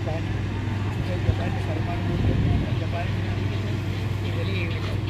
Japan. Because Japan is Parmanu nuclear power. Japan is really